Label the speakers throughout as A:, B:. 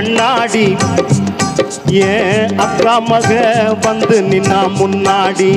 A: கண்ணாடி ஏன் அக்கா மக வந்து நின்னா முன்னாடி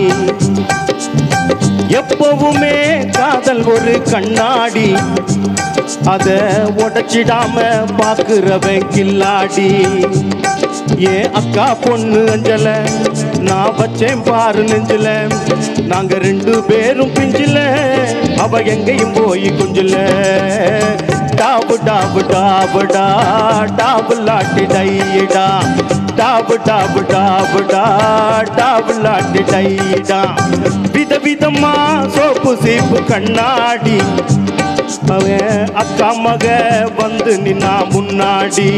A: எப்பவுமே காதல் ஒரு கண்ணாடி அத உடைச்சிடாம பாக்குறவன் கில்லாடி ஏன் அக்கா பொண்ணு அஞ்சல நான் வச்சேன் பாரு நெஞ்சில நாங்க ரெண்டு பேரும் பிஞ்சில அவ எங்கேயும் போய் குஞ்சில டாபு டாபு டாபு டா டாபு லாட்டி டைடா டாபு டாபு டாபு டா டாபு லாட்டி டைடா விதவிதமா சோப்பு சீப்பு கண்ணாடி அவன் அக்கா மக வந்து நின்னா முன்னாடி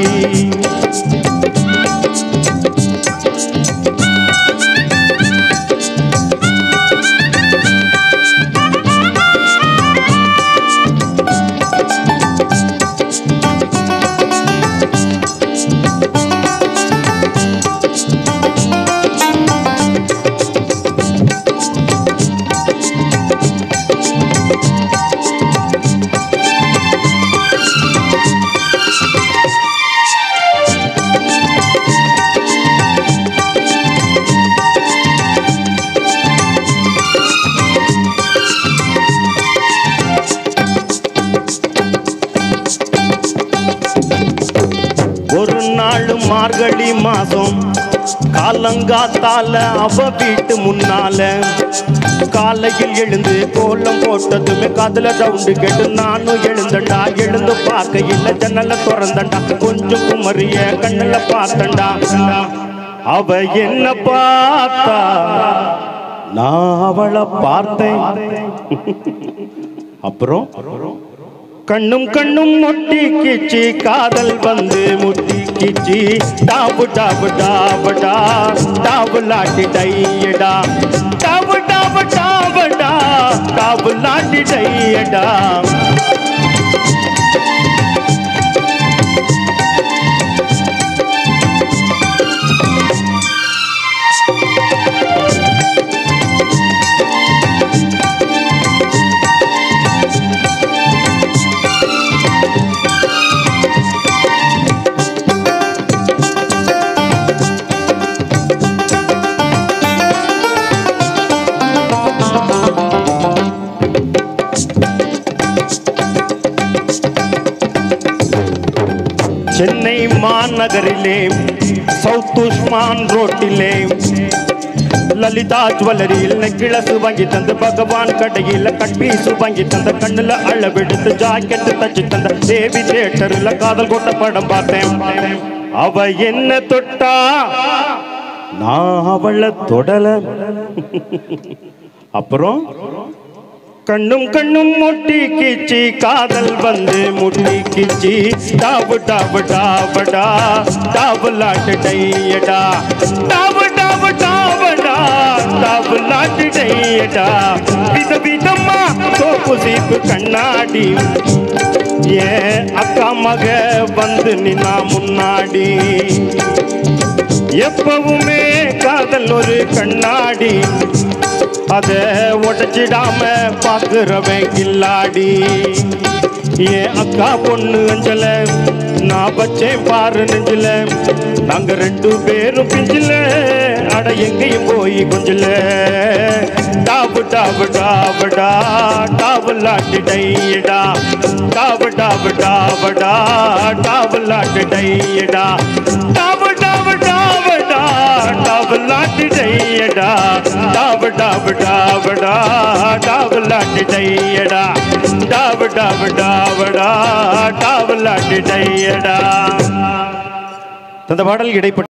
A: ஒரு நாள் மார்கழி மாசம் காலங்காத்தால அவ வீட்டு முன்னால காலையில் எழுந்து கோலம் போட்டதுமே காதுல சவுண்டு கேட்டு நானும் எழுந்தண்டா எழுந்து பார்க்க இல்ல ஜன்னல திறந்தண்டா கொஞ்சம் குமரிய கண்ணுல பார்த்தண்டா அவ என்ன பார்த்தா நான் அவளை பார்த்தேன் அப்புறம் கண்ணும் கண்ணும் முட்டி கிச்சி காதல் வந்து முட்டி கிச்சி டாபு டாபு டாபு டா டாபு லாட்டி டையடா டாபு டாபு டாபு டா டாபு லாட்டி டையடா சென்னை மாநகரிலே சவுத் உஸ்மான் ரோட்டிலே லலிதா ஜுவல்லரியில் நெக்லஸ் வாங்கி தந்து பகவான் கடையில் கட்பீசு வாங்கி தந்த கண்ணுல அளவெடுத்து ஜாக்கெட்டு தச்சு தந்த தேவி தியேட்டர்ல காதல் கோட்ட படம் பார்த்தேன் அவ என்ன தொட்டா நான் அவளை தொடல அப்புறம் கண்ணும் கண்ணும் முட்டி கிச்சி காதல் வந்து முட்டி கிச்சி டாபு டாபு டாபு டா டாபு லாட்டு டையடா டாபு டாபு டாபு டா டாபு லாட்டு டையடா விதவிதமா சோப்பு சீப்பு கண்ணாடி ஏன் அக்கா மக வந்து நின்னா முன்னாடி எப்பவுமே காதல் ஒரு கண்ணாடி அத உடைச்சிடாம பாக்குறவன் கில்லாடி ஏன் அக்கா பொண்ணு அஞ்சல நான் வச்சேன் பாரு நெஞ்சில நாங்க ரெண்டு பேரும் பிஞ்சில அட எங்கேயும் போய் கொஞ்சில டாபு டாபு டாபு டா டாபு லாட்டி டையடா டாபு டாபு டாபு டா டாபு லாட்டி டையடா டாபு டாபு டாபு டா டாபு லாட்டி டையடா டாபு டாபு டாபு டா டாபு லாட்டி டையடா டாபு டாபு டாபு டா டாபு லாட்டி டையடா. அந்த பாடல் இடைப்பட்ட